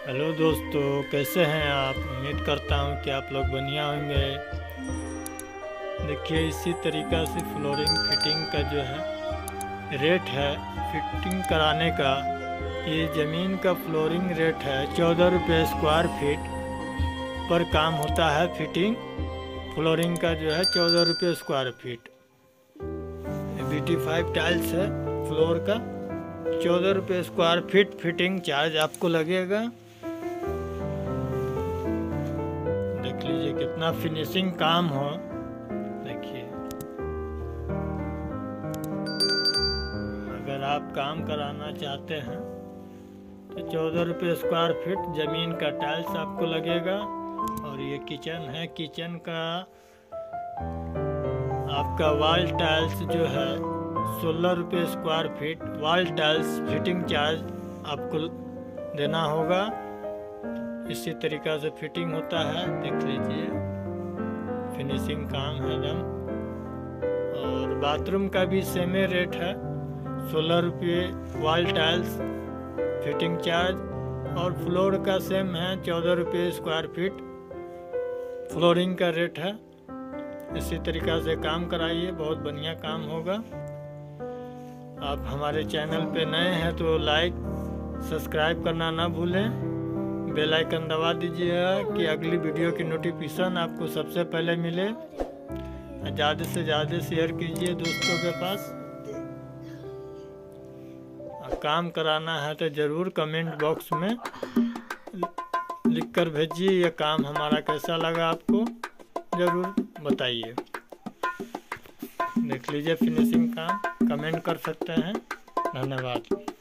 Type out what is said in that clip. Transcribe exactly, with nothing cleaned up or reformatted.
Hello दोस्तों, कैसे हैं आप। उम्मीद करता हूं कि आप लोग बढ़िया होंगे। देखिए, इसी तरीक़ा से फ्लोरिंग फिटिंग का जो है रेट है फिटिंग कराने का। ये ज़मीन का फ्लोरिंग रेट है चौदह रुपये स्क्वायर फीट पर काम होता है। फिटिंग फ्लोरिंग का जो है चौदह रुपये square feet. B T five tiles है फ्लोर का, चौदह रुपये स्क्वायर फीट फिटिंग चार्ज आपको लगेगा। देख लीजिए कितना फिनिशिंग काम हो। देखिए, अगर आप काम कराना चाहते हैं तो चौदह रुपये स्क्वायर फीट ज़मीन का टाइल्स आपको लगेगा। और ये किचन है, किचन का आपका वॉल टाइल्स जो है सोलह रुपये square feet wall tiles fitting charge आपको देना होगा। इसी तरीक़ा से फिटिंग होता है। देख लीजिए फिनिशिंग काम है एकदम। और बाथरूम का भी सेम रेट है, सोलह रुपये वॉल टाइल्स फिटिंग चार्ज। और फ्लोर का सेम है, चौदह रुपये स्क्वायर फीट फ्लोरिंग का रेट है। इसी तरीक़ा से काम कराइए, बहुत बढ़िया काम होगा। आप हमारे चैनल पे नए हैं तो लाइक सब्सक्राइब करना ना भूलें। बेल आइकन दबा दीजिएगा कि अगली वीडियो की नोटिफिकेशन आपको सबसे पहले मिले। ज़्यादा से ज़्यादा शेयर कीजिए दोस्तों के पास। काम कराना है तो ज़रूर कमेंट बॉक्स में लिख कर भेजिए। यह काम हमारा कैसा लगा आपको ज़रूर बताइए। देख लीजिए फिनिशिंग काम, कमेंट कर सकते हैं। धन्यवाद।